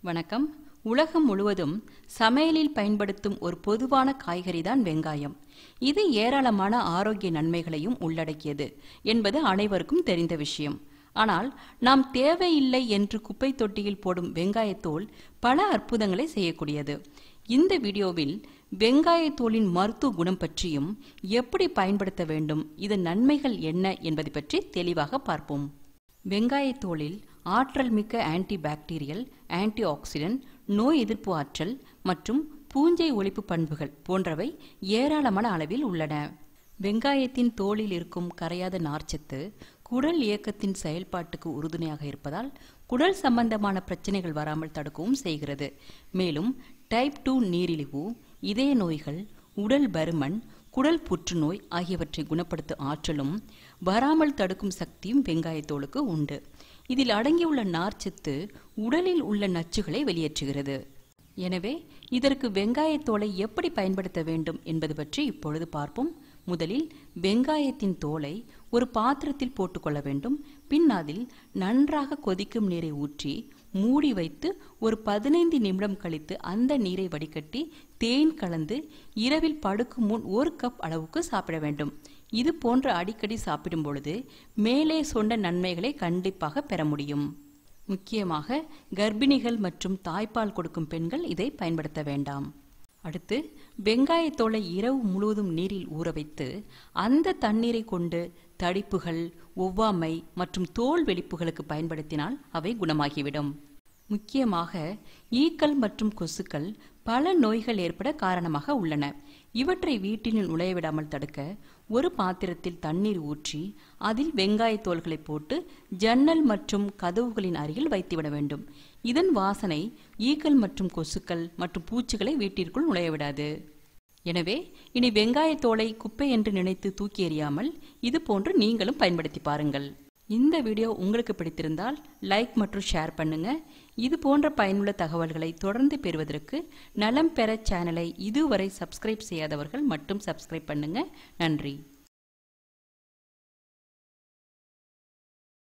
வணக்கம். உலகம் முழுவதும் சமையலில் பயன்படுத்தும் ஒரு பொதுவான காய்கறி தான் வெங்காயம். இது ஏராளமான ஆரோக்கிய நன்மைகளையும் உள்ளடக்கியது என்பது அனைவருக்கும் தெரிந்த விஷயம். ஆனால் நாம் தேவையில்லை என்று குப்பை தொட்டியில் போடும் வெங்காயத்தோல் பல அற்புதங்களை செய்யக்கூடியது. இந்த வீடியோவில் வெங்காயத்தோலின் மருத்துவ குணம் பற்றியும் எப்படி பயன்படுத்த வேண்டும், இதன் நன்மைகள் என்ன என்பதை பற்றி தெளிவாக பார்ப்போம். வெங்காயத்தோலில் ஆற்றல் மிக்க ஆன்டி பாக்டீரியல், ஆன்டி ஆக்சிடென்ட், நோய் எதிர்ப்பு ஆற்றல் மற்றும் பூஞ்சை ஒழிப்பு பண்புகள் போன்றவை ஏராளமான அளவில் உள்ளன. வெங்காயத்தின் தோலில் இருக்கும் கரையாத நார்ச்சத்து குடல் இயக்கத்தின் செயல்பாட்டுக்கு உறுதுணையாக இருப்பதால் குடல் சம்பந்தமான பிரச்சனைகள் வராமல் தடுக்கவும் செய்கிறது. மேலும் டைப் 2 நீரிழிவு, இதய நோய்கள், உடல் பருமன், குடல் புற்றுநோய் ஆகியவற்றை குணப்படுத்தும் ஆற்றலும் வராமல் தடுக்கும் சக்தியும் வெங்காயத்தோலுக்கு உண்டு. இதில் அடங்கியுள்ள நார்ச்சத்து உடலில் உள்ள நச்சுகளை வெளியேற்றுகிறது. எனவே இதற்கு வெங்காயத்தோலை எப்படி பயன்படுத்த வேண்டும் என்பது பற்றி இப்பொழுது பார்ப்போம். முதலில் வெங்காயத்தின் தோலை ஒரு பாத்திரத்தில் போட்டுக்கொள்ள வேண்டும். பின் அதில் நன்றாக கொதிக்கும் நீரை ஊற்றி மூடி வைத்து ஒரு 15 நிமிடம் கழித்து அந்த நீரை வடிகட்டி தேன் கலந்து இரவில் படுக்கும் முன் 1 கப் அளவுக்கு சாப்பிட வேண்டும். இது போன்ற அடிக்கடி சாப்பிடும் பொழுது மேலே சொன்ன நன்மைகளை கண்டிப்பாக பெற முடியும். முக்கியமாக கர்ப்பிணிகள் மற்றும் தாய்ப்பால் கொடுக்கும் பெண்கள் இதை பயன்படுத்த வேண்டாம். அடுத்து வெங்காயத்தோலை இரவு முழுவதும் நீரில் ஊற வைத்து அந்த தண்ணீரை கொண்டு தடிப்புகள், ஒவ்வாமை மற்றும் தோல் வெடிப்புகளுக்கு பயன்படுத்தினால் அவை குணமாகிவிடும். முக்கியமாக ஈக்கள் மற்றும் கொசுக்கள் பல நோய்கள் ஏற்பட காரணமாக உள்ளன. இவற்றை வீட்டில் நுழையவிடாமல் தடுக்க ஒரு பாத்திரத்தில் தண்ணீர் ஊற்றி அதில் வெங்காயத்தோல்களை போட்டு ஜன்னல் மற்றும் கதவுகளின் அருகில் வைத்துவிட வேண்டும். இதன் வாசனை ஈக்கள் மற்றும் கொசுக்கள் மற்றும் பூச்சிகளை வீட்டிற்குள் நுழையவிடாது. எனவே இனி வெங்காயத்தோலை குப்பை என்று நினைத்து தூக்கி எறியாமல் இது போன்று நீங்களும் பயன்படுத்தி பாருங்கள். இந்த வீடியோ உங்களுக்கு பிடித்திருந்தால் லைக் மற்றும் ஷேர் பண்ணுங்க. இது போன்ற பயனுள்ள தகவல்களை தொடர்ந்து பெறுவதற்கு நலம் பெற சேனலை இதுவரை சப்ஸ்கிரைப் செய்யாதவர்கள் மட்டும் சப்ஸ்கிரைப் பண்ணுங்க. நன்றி.